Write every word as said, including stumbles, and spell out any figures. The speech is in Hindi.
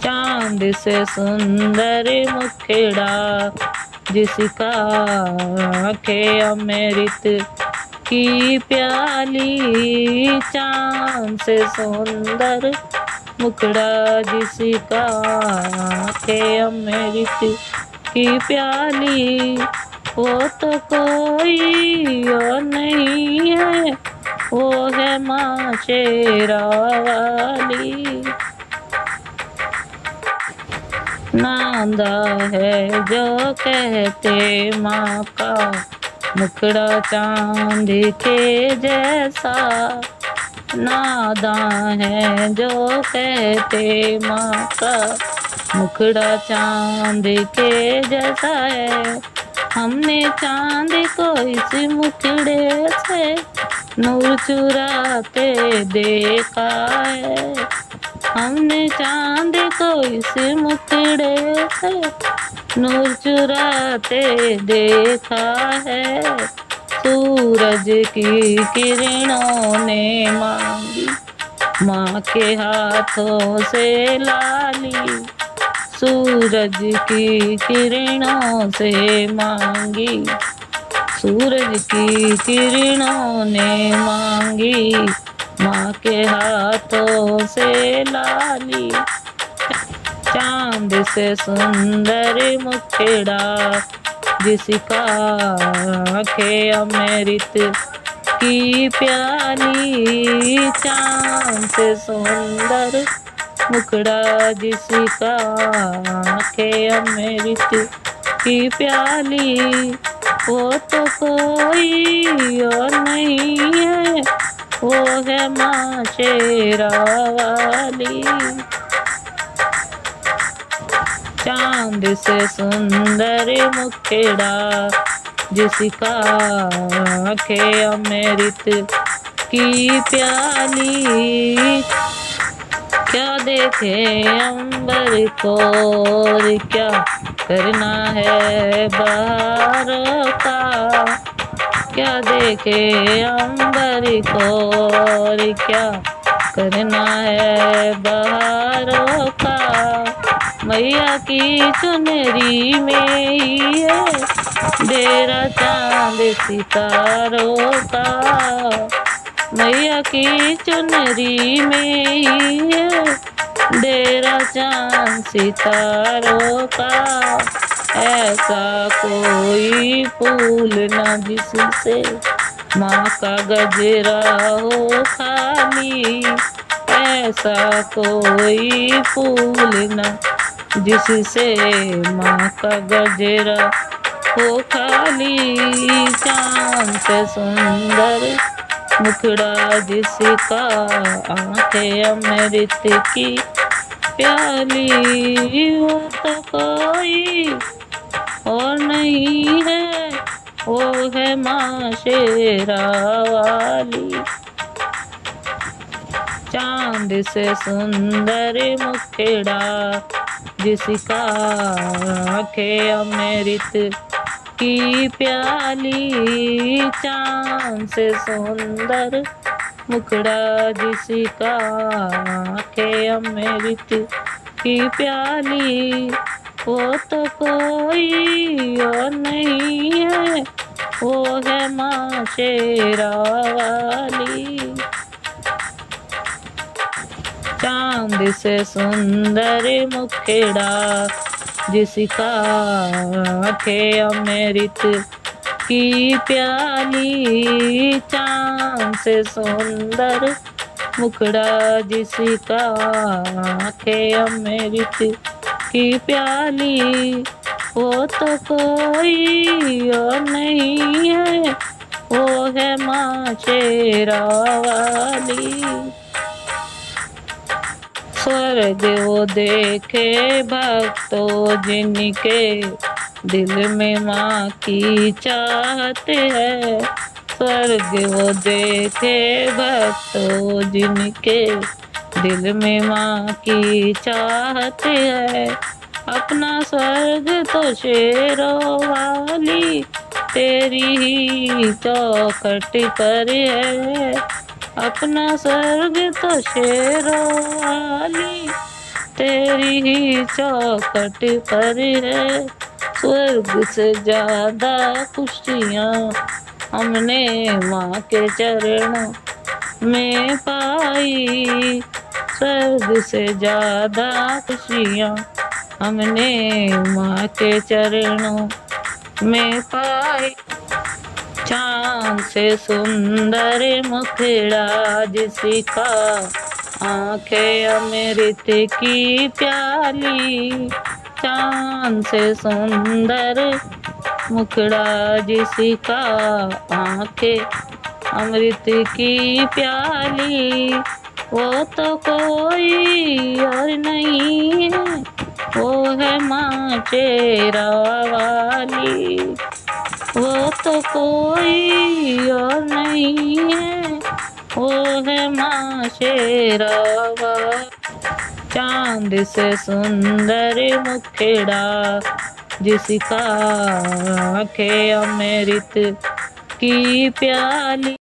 चांद से सुंदर मुखड़ा जिसका आँखें अमृत की प्याली। चांद से सुंदर मुखड़ा जिसका आँखें अमृत की प्याली। वो तो कोई और नहीं है, वो है माँ शेरा वाली। नांदा है जो कहते माँ का मुखड़ा चांद के जैसा। नादा है जो कहते माँ का मुखड़ा चांद के जैसा है। हमने चांद को इस मुखड़े से नूर चुराते देखा है। हमने चांद को इस मुखड़े से नूर चुराते देखा है। सूरज की किरणों ने मांगी माँ के हाथों से लाली। सूरज की किरणों से मांगी, सूरज की किरणों ने मांगी माँ के हाथों से लाली। चांद से सुंदर मुखड़ा जिसका आँखें अमृत की प्याली। चांद से सुंदर मुखड़ा जिसका आँखें अमृत की प्याली। वो तो कोई और नहीं है, वो है माँ शेरा वाली। चांद से सुंदर मुखड़ा जिसका आँखें अमृत की प्याली। क्या देखे अंबर को और क्या करना है बहारों का। क्या देखे अंबर को और क्या करना है बहारों का। मैया की चुनरी में ही है डेरा चांद सितारों का। मैया की चुनरी में ही है डेरा चांद सितारों का। ऐसा कोई फूल न जिससे माँ का गजरा हो खाली। ऐसा कोई फूल न जिससे माँ का गजरा हो खाली। चांद से सुंदर मुखड़ा जिसका आँखें अमृत की प्याली। वो तो कोई और नहीं है, वो है माँ शेरा वाली। चांद से सुंदर मुखड़ा जिसका आँखें अमृत की प्याली। चांद से सुंदर मुखड़ा जिसका आँखें अमृत की प्याली। वो तो कोई और नहीं है, वो है माँ शेरा वाली। चांद से सुंदर मुखड़ा जिसका आँखें अमृत की प्याली। चांद से सुंदर मुखड़ा जिसका आँखें अमृत की प्याली। वो तो कोई और नहीं है, वो है माँ शेरा वाली। स्वर्ग वो देखे भक्तों जिनके दिल में माँ की चाहत है। स्वर्ग वो देखे भक्तों जिनके दिल में माँ की चाहत है। अपना स्वर्ग तो शेरों वाली तेरी ही चौखट पर है। अपना स्वर्ग तो शेरों वाली तेरी ही चौखट पर है स्वर्ग से ज्यादा खुशियाँ हमने माँ के चरणों में पाई। स्वर्ग से ज्यादा खुशियाँ हमने माँ के चरणों में पाई। चाँद से सुंदर मुखड़ा जिसका आंखें अमृत की प्याली। चाँद से सुंदर मुखड़ा जिसका आंखें अमृत की प्याली। वो तो कोई और नहीं है, वो है माँ शेरा वाली। वो तो कोई और नहीं है, वो है माँ शेरा वाली। चाँद से सुंदर मुखड़ा जिसका आंखें अमृत की प्याली।